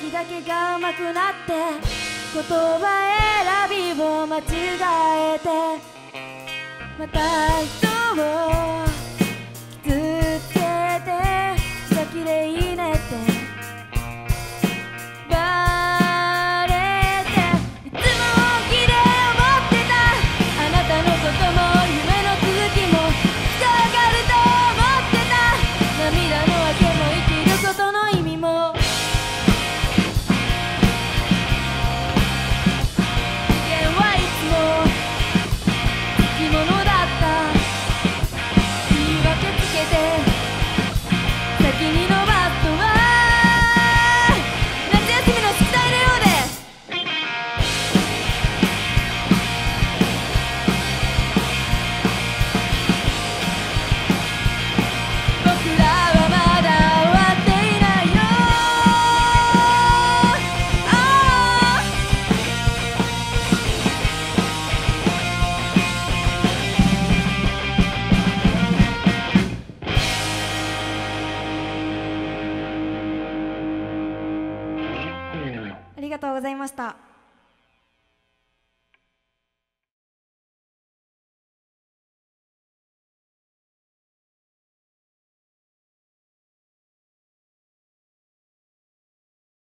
時だけが上手くなって言葉選びを間違えてまた人を傷つけてじゃ綺麗ねってバレていつも本気で思ってたあなたのことも夢の続きも伝わると思ってた涙の訳も生きることの意味もありがとうございました。